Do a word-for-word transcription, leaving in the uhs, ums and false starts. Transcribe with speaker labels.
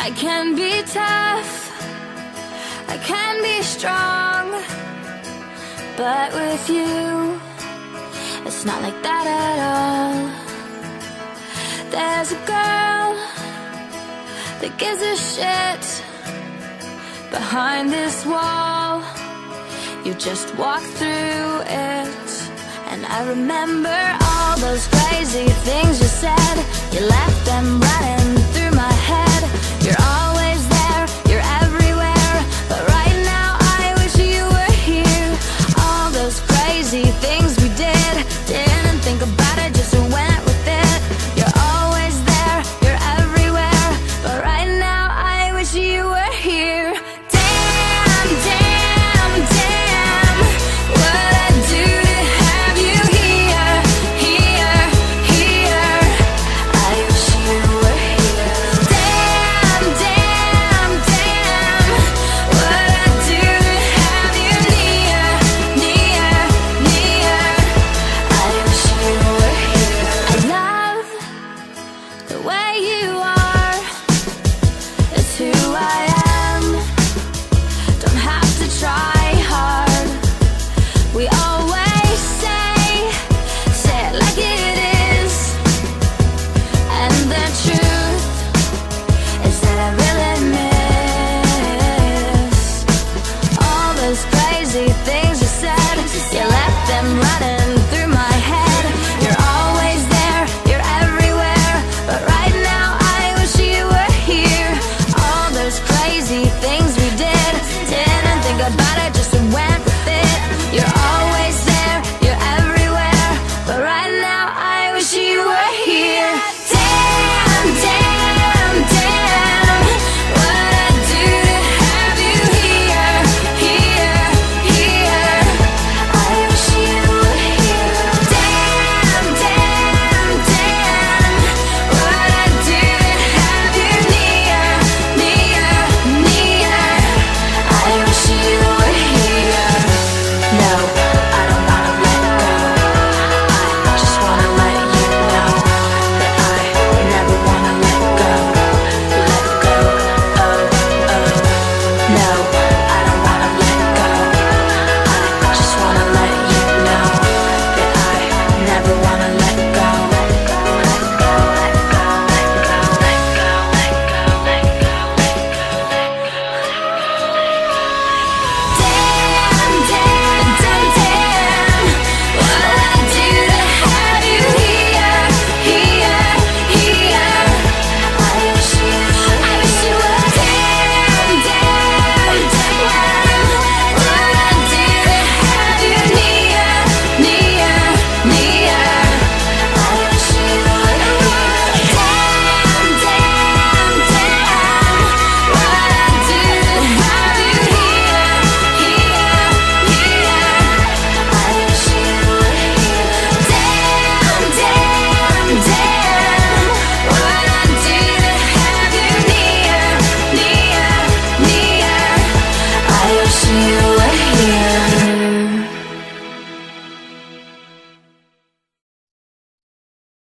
Speaker 1: I can be tough, I can be strong, but with you, it's not like that at all. There's a girl that gives a shit behind this wall. You just walk through it, and I remember all those crazy things you said. You left them running through my head. You're always there, you're everywhere, but right now I wish you were here. All those crazy things we did, didn't think about it, just went with it. You're always there, you're everywhere, but right now I wish you were here. Damn, damn, damn, what I do to have you here, here, here. I wish you were here. Damn, damn, damn, what I do to have you near, near, near. I wish you were here. I love the way you are. It's who I am. Don't have to try hard. We always say, say it like it is. And the truth is that I really miss all those crazy things you said. You left them running through my head. You're always there, you're everywhere, but right now I wish you were here. All those crazy things we did, didn't think about it, just went with it. You're always there, you're everywhere, but right now I wish you were